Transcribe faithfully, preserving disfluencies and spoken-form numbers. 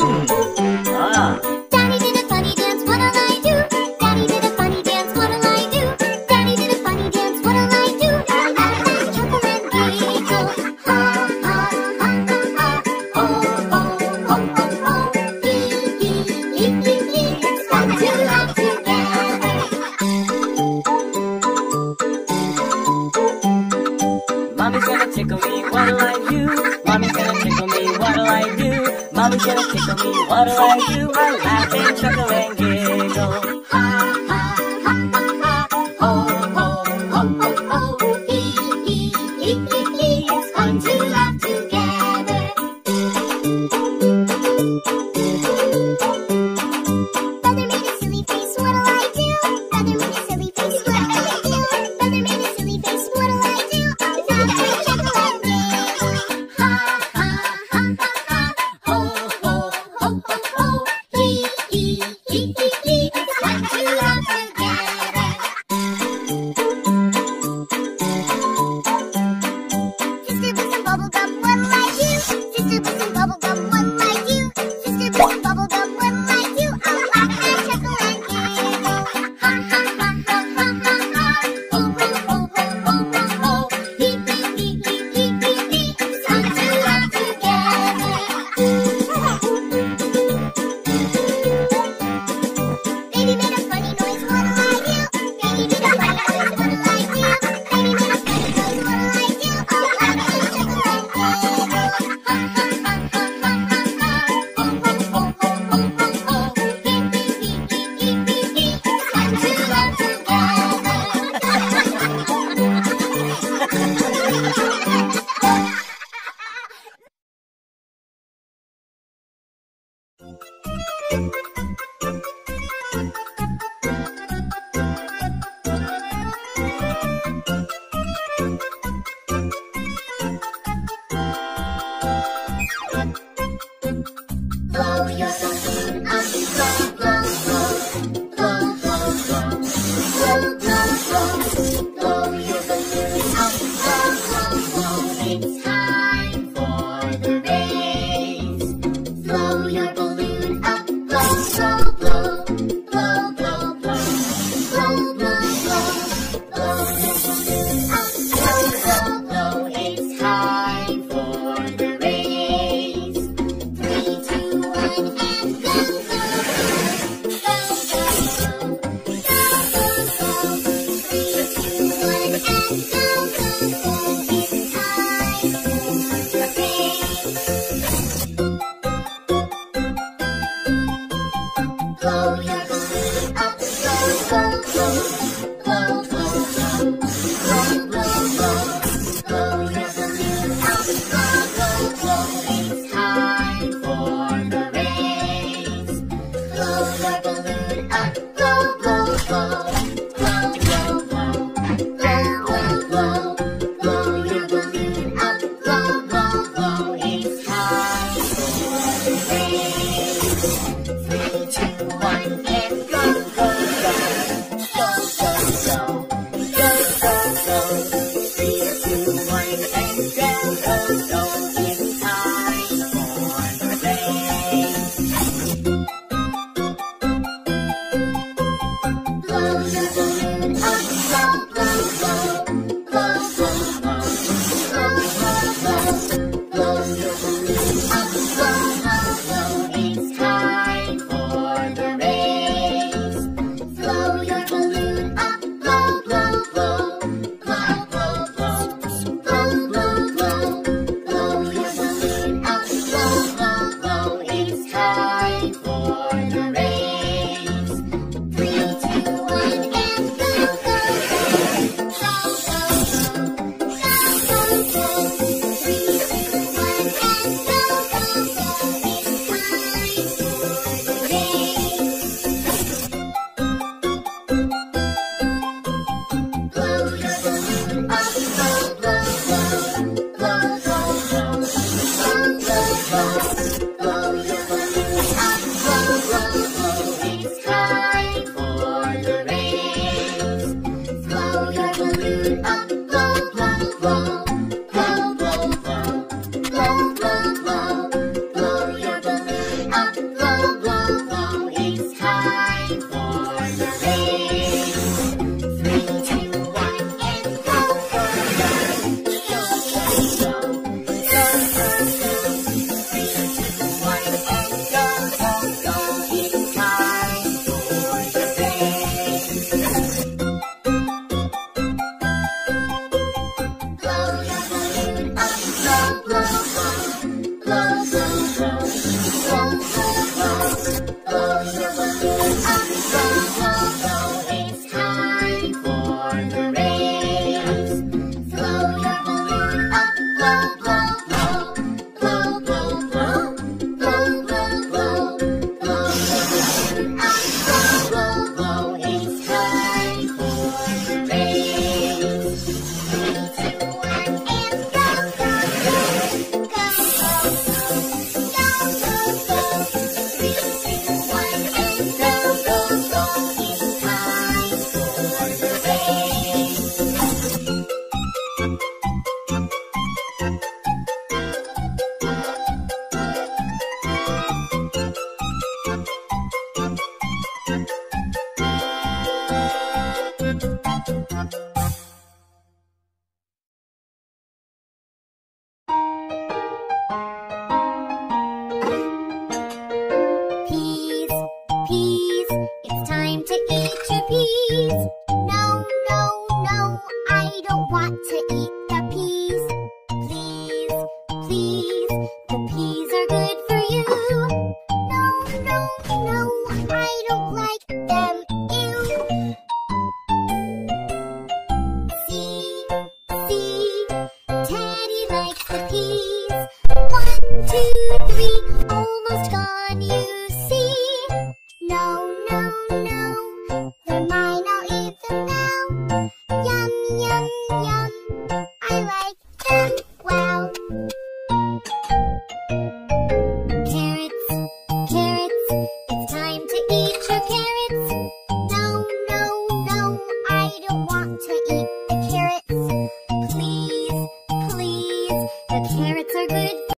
Ah. Daddy did a funny dance, what'll I do? Daddy did a funny dance, what'll I do? Daddy did a funny dance, what'll I do? I laugh and chuckle and giggle. Ha ha ha ha ha. Oh oh oh oh oh. Hee hee hee hee hee. It's fun to laugh together. Mommy's gonna tickle me, what'll I do? Mommy's gonna tickle me, what'll I do? Mommy's gonna tickle me, what'll I do? I laugh and chuckle and giggle. Ha ha ha ha ha. Oh oh oh oh oh. Hee hee hee hee hee. It's fun to laugh together. Brother made a silly face, what'll I do? Brother made a silly face, what'll I do? Brother made a silly face, what'll I do? I laugh and chuckle and giggle. Ha ha ha ha ha. Ho ho ho ho ho. Hee hee hee hee hee. It's fun to laugh together. Sister with some bubble gum, what'll I do? Sister with some bubble gum, what'll I do? Sister with some bubble gum, what'll I do? I'll laugh and chuckle and giggle. Ha ha ha ha ha ha ha. Ho ho ho ho ho ho ho. Hee hee hee hee hee hee hee. It's fun to laugh together. Baby made a funny noise, what'll I do? Baby made a funny noise, what'll I do? Baby made a funny noise, what'll I do? I'll laugh and chuckle and giggle. Ha ha ha ha ha ha ha. Ho ho ho ho ho ho ho. Hee hee hee hee hee hee hee. It's fun to laugh together. Blow your balloon up, blow, blow, blow, blow, blow, blow, blow, blow, blow, blow your balloon up, blow, blow, blow. It's time for the race. Blow your balloon up, blow, blow, blow, blow, blow, blow, blow, blow, blow, blow your balloon up, blow, blow, blow. It's time for the race. Three, two, one, and go, go, go, go, go, go, go, go, go. Three, two, one, and go, go, go. It's time for the race. Blow your balloon up, blow, blow, blow, blow, blow, blow, blow, blow, blow. Blow your balloon up, blow, blow, blow. It's time for the race. Blow your balloon up, blow, blow, blow, blow, blow, blow, blow, blow, blow. Blow your balloon up, blow, blow, blow. It's time for the race. Three, two, one, up, blow, blow, blow. It's time for the race. Three, two, one, and go, go, go. Go, go, go. Go, go, go. Three, two, one, and go, go, go. It's time for the race. Blow your balloon up, blow, blow, blow. Blow, blow, blow. Blow, blow, blow. Blow your balloon up, blow, blow, blow. It's time for the race. Blow your balloon up, blow, blow, blow. Blow, blow, blow. Blow, blow, blow. Blow your balloon up, blow, blow, blow. It's time for the race. Three, two, one, and go, go, go. Go, go, go. Go, go, go. Three, two, one, and go, go, go. It's time for the race. Peas, peas, it's time to eat your peas. No, no, no, I don't want to eat the peas. Please, please, the peas are good for you. No, no, no, I don't like them. Ew. See, see, Teddy likes the peas. One, two, three, almost gone, you see. No, no, no, they're mine, I'll eat them now.